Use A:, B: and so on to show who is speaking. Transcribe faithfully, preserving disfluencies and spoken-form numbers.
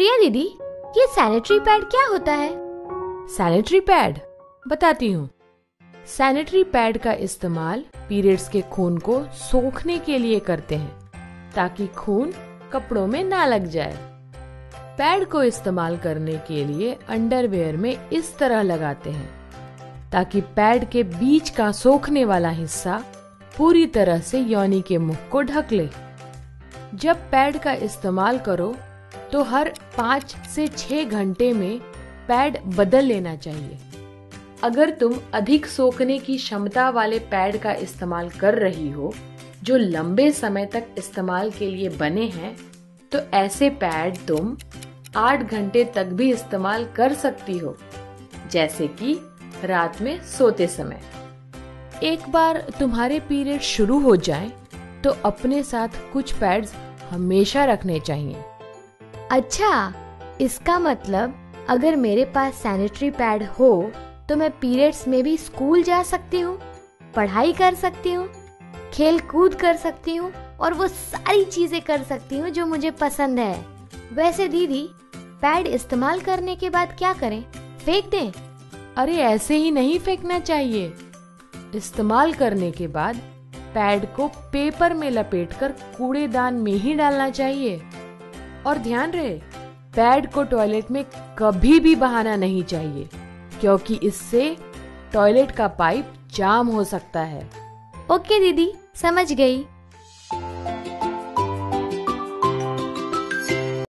A: प्रिया दीदी, ये sanitary pad क्या होता है?
B: सैनिटरी पैड बताती हूँ। सैनिटरी पैड का इस्तेमाल पीरियड्स के खून को सोखने के लिए करते हैं ताकि खून कपड़ों में ना लग जाए। पैड को इस्तेमाल करने के लिए अंडरवेयर में इस तरह लगाते हैं ताकि पैड के बीच का सोखने वाला हिस्सा पूरी तरह से योनि के मुख को ढक ले। जब पैड का इस्तेमाल करो तो हर पाँच से छह घंटे में पैड बदल लेना चाहिए। अगर तुम अधिक सोखने की क्षमता वाले पैड का इस्तेमाल कर रही हो जो लंबे समय तक इस्तेमाल के लिए बने हैं, तो ऐसे पैड तुम आठ घंटे तक भी इस्तेमाल कर सकती हो, जैसे कि रात में सोते समय। एक बार तुम्हारे पीरियड शुरू हो जाएं, तो अपने साथ कुछ पैड्स हमेशा रखने चाहिए।
A: अच्छा, इसका मतलब अगर मेरे पास सैनिटरी पैड हो तो मैं पीरियड्स में भी स्कूल जा सकती हूँ, पढ़ाई कर सकती हूँ, खेल कूद कर सकती हूँ और वो सारी चीजें कर सकती हूँ जो मुझे पसंद है। वैसे दीदी, पैड इस्तेमाल करने के बाद क्या करें? फेंक दें?
B: अरे ऐसे ही नहीं फेंकना चाहिए। इस्तेमाल करने के बाद पैड को पेपर में लपेटकर कूड़ेदान में ही डालना चाहिए। और ध्यान रहे, पैड को टॉयलेट में कभी भी बहाना नहीं चाहिए, क्योंकि इससे टॉयलेट का पाइप जाम हो सकता है।
A: ओके दीदी, समझ गई।